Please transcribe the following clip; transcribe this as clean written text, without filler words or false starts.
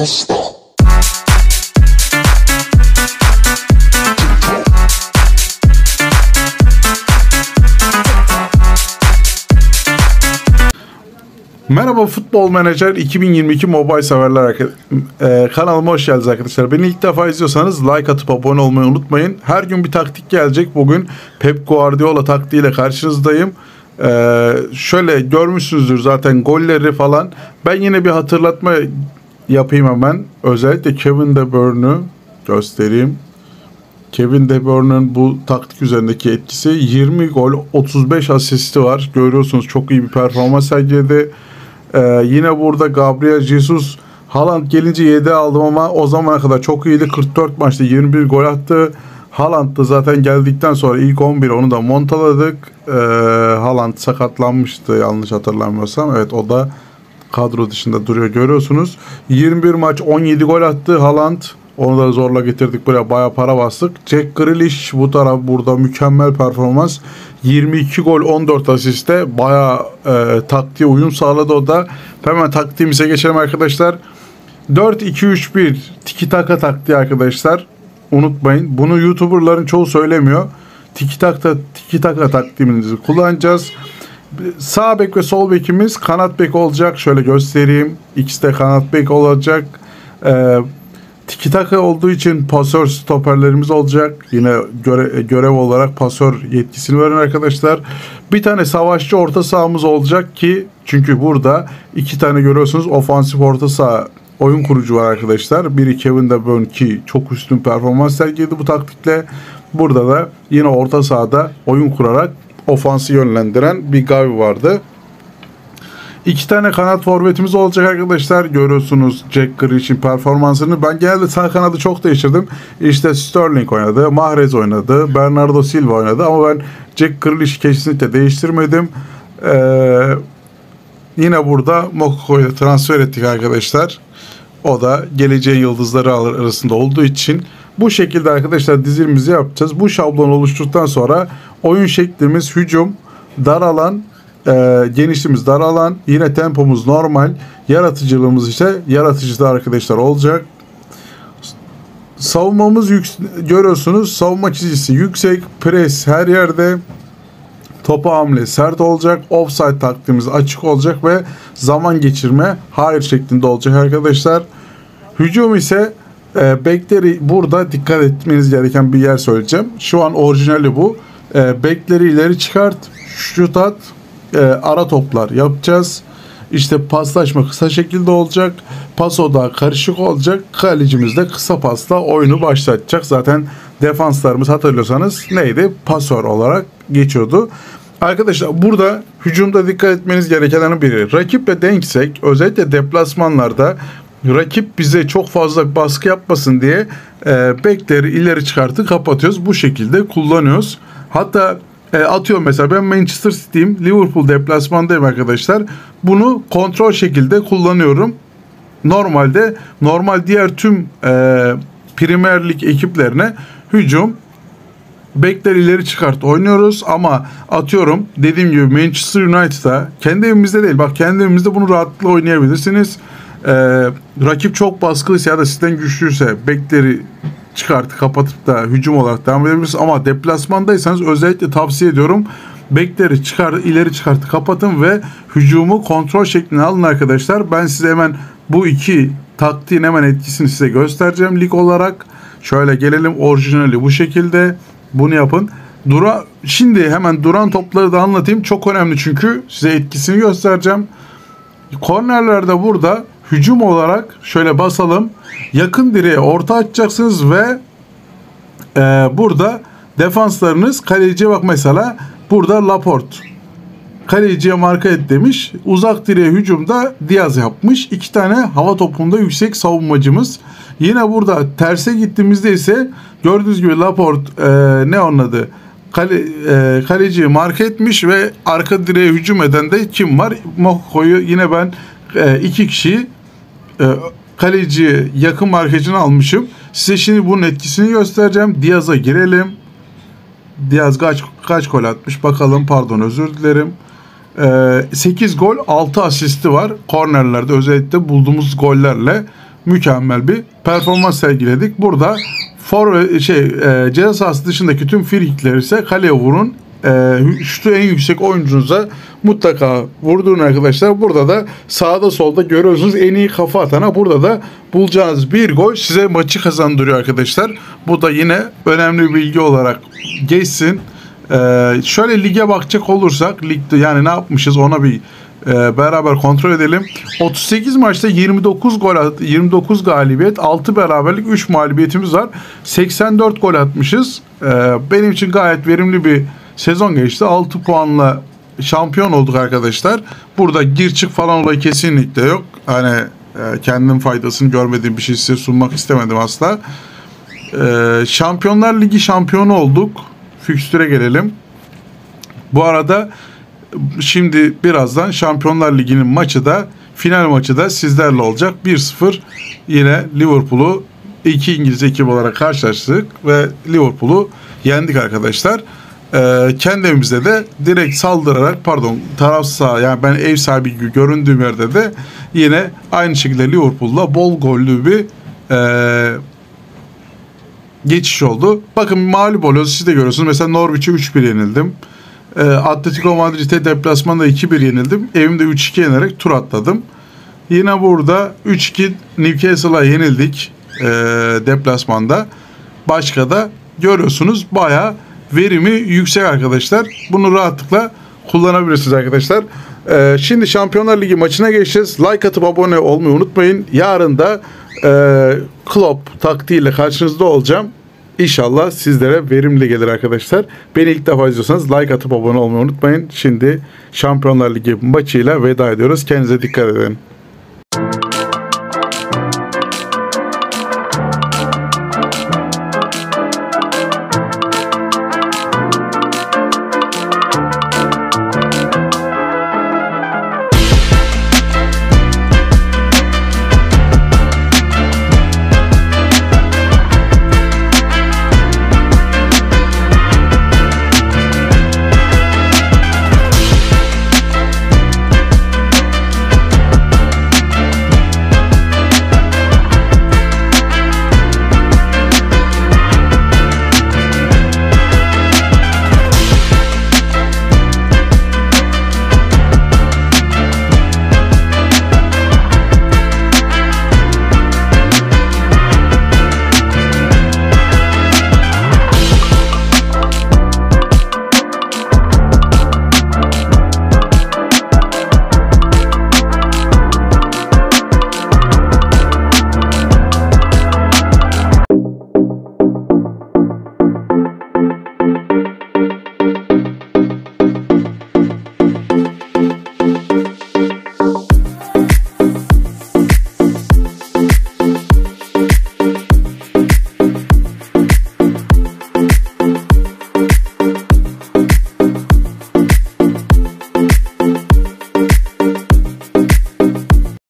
Merhaba Futbol Manager 2022 mobile severler, kanalıma hoş geldiniz arkadaşlar. Beni ilk defa izliyorsanız like atıp abone olmayı unutmayın. Her gün bir taktik gelecek. Bugün Pep Guardiola taktiğiyle karşınızdayım. Şöyle görmüşsünüzdür zaten golleri falan. Ben yine bir hatırlatma yapayım hemen. Özellikle Kevin De Bruyne'ü göstereyim. Kevin De Bruyne'ın bu taktik üzerindeki etkisi, 20 gol 35 asisti var. Görüyorsunuz, çok iyi bir performans sergiledi. Yine burada Gabriel Jesus, Haaland gelince 7 aldım ama o zamana kadar çok iyiydi. 44 maçta 21 gol attı. Haaland da zaten geldikten sonra ilk 11 onu da montaladık. Haaland sakatlanmıştı yanlış hatırlamıyorsam. Evet, o da kadro dışında duruyor, görüyorsunuz. 21 maç 17 gol attı Haaland. Onu da zorla getirdik buraya, bayağı para bastık. Jack Grealish bu taraf, burada mükemmel performans. 22 gol 14 asiste, bayağı taktiğe uyum sağladı o da. Hemen taktiğimize geçelim arkadaşlar. 4-2-3-1 tiki taka taktiği arkadaşlar. Unutmayın, bunu YouTuber'ların çoğu söylemiyor. Tiki taka taktiğimizi kullanacağız. Sağ bek ve sol bekimiz kanat bek olacak. Şöyle göstereyim. İkisi de kanat bek olacak. Tiki taka olduğu için pasör stoperlerimiz olacak. Yine görev olarak pasör yetkisini verin arkadaşlar. Bir tane savaşçı orta sahamız olacak ki, çünkü burada iki tane görüyorsunuz ofansif orta saha oyun kurucu var arkadaşlar. Biri Kevin De Bruyne ki çok üstün performans sergiledi bu taktikle. Burada da yine orta sahada oyun kurarak ofansı yönlendiren bir Gavi vardı. İki tane kanat forvetimiz olacak arkadaşlar. Görüyorsunuz Jack Grealish'in performansını. Ben genelde sağ kanadı çok değiştirdim. İşte Sterling oynadı, Mahrez oynadı, Bernardo Silva oynadı ama ben Jack Grealish'i kesinlikle değiştirmedim. Yine burada Mokoko'yu transfer ettik arkadaşlar. O da geleceğin yıldızları arasında olduğu için bu şekilde arkadaşlar dizilimizi yapacağız. Bu şablonu oluşturduktan sonra oyun şeklimiz hücum, dar alan, genişliğimiz dar alan, yine tempomuz normal, yaratıcılığımız ise yaratıcıda arkadaşlar olacak. Savunmamız görüyorsunuz, savunma çizgisi yüksek, pres her yerde, topa hamle sert olacak, offside taktiğimiz açık olacak ve zaman geçirme hayır şeklinde olacak arkadaşlar. Hücum ise bekleri, burada dikkat etmeniz gereken bir yer söyleyeceğim. Şu an orijinali bu. Bekleri ileri çıkart, şut at, ara toplar yapacağız. İşte paslaşma kısa şekilde olacak. Paso da karışık olacak. Kalecimiz de kısa pasla oyunu başlatacak. Zaten defanslarımız hatırlıyorsanız neydi? Pasör olarak geçiyordu. Arkadaşlar burada hücumda dikkat etmeniz gerekenlerin biri. Rakiple denksek, özellikle deplasmanlarda rakip bize çok fazla baskı yapmasın diye bekleri ileri çıkartıp kapatıyoruz. Bu şekilde kullanıyoruz. Hatta atıyorum mesela, ben Manchester City'yim, Liverpool deplasmandayım arkadaşlar. Bunu kontrol şekilde kullanıyorum. Normal diğer tüm Premier Lig ekiplerine hücum, bekler ileri çıkart oynuyoruz ama atıyorum dediğim gibi Manchester United'a, kendi evimizde değil, bak kendi evimizde bunu rahatlıkla oynayabilirsiniz. Rakip çok baskılıysa ya da sizden güçlüyse bekleri çıkartıp kapatıp da hücum olarak devam edebilirsiniz. Ama deplasmandaysanız özellikle tavsiye ediyorum. Bekleri ileri çıkartıp kapatın ve hücumu kontrol şeklinde alın arkadaşlar. Ben size hemen bu iki taktiğin hemen etkisini size göstereceğim lig olarak. Şöyle gelelim, orijinali bu şekilde. Bunu yapın. Şimdi hemen duran topları da anlatayım. Çok önemli çünkü size etkisini göstereceğim. Kornerlerde burada hücum olarak şöyle basalım. Yakın direğe orta açacaksınız ve burada defanslarınız, kaleciye bak mesela, burada Laporte kaleciye marka et demiş. Uzak direğe hücumda Diaz yapmış. 2 tane hava topunda yüksek savunmacımız. Yine burada terse gittiğimizde ise gördüğünüz gibi Laporte ne onun adı? Kaleciyi marka etmiş ve arka direğe hücum eden de kim var? Mokoko'yu yine ben 2 kişiyi kaleciye yakın markacını almışım. Size şimdi bunun etkisini göstereceğim. Diaz'a girelim. Diaz kaç gol atmış bakalım, pardon özür dilerim. 8 gol 6 asisti var. Kornerlerde özellikle bulduğumuz gollerle mükemmel bir performans sergiledik. Burada ceza sahası dışındaki tüm frikikleri ise kaleye vurun. Şutu en yüksek oyuncunuza mutlaka vurdurun arkadaşlar. Burada da sağda solda görüyorsunuz en iyi kafa atana burada da bulacağınız bir gol size maçı kazandırıyor arkadaşlar. Bu da yine önemli bir bilgi olarak geçsin. Şöyle lige bakacak olursak ligde yani ne yapmışız ona bir beraber kontrol edelim. 38 maçta 29 galibiyet, 6 beraberlik, 3 mağlubiyetimiz var. 84 gol atmışız. Benim için gayet verimli bir sezon geçti. 6 puanla şampiyon olduk arkadaşlar. Burada gir çık falan olayı kesinlikle yok. Hani kendim faydasını görmediğim bir şey size sunmak istemedim asla. Şampiyonlar Ligi şampiyonu olduk. Fikstüre gelelim. Bu arada şimdi birazdan Şampiyonlar Ligi'nin maçı da final maçı da sizlerle olacak. 1-0 yine Liverpool'u 2 İngiliz ekip olarak karşılaştık ve Liverpool'u yendik arkadaşlar. Kendi evimizde de direkt saldırarak taraf saha yani ben ev sahibi gibi göründüğüm yerde de yine aynı şekilde Liverpool'la bol gollü bir geçiş oldu. Bakın mağlup oluyoruz. Siz de görüyorsunuz. Mesela Norwich'e 3-1 yenildim. Atletico Madrid'e deplasmanda 2-1 yenildim. Evimde 3-2 yenerek tur atladım. Yine burada 3-2 Newcastle'a yenildik deplasmanda. Başka da görüyorsunuz bayağı verimi yüksek arkadaşlar. Bunu rahatlıkla kullanabilirsiniz arkadaşlar. Şimdi Şampiyonlar Ligi maçına geçeceğiz. Like atıp abone olmayı unutmayın. Yarın da Klopp taktiğiyle karşınızda olacağım. İnşallah sizlere verimli gelir arkadaşlar. Beni ilk defa izliyorsanız like atıp abone olmayı unutmayın. Şimdi Şampiyonlar Ligi maçıyla veda ediyoruz. Kendinize dikkat edin.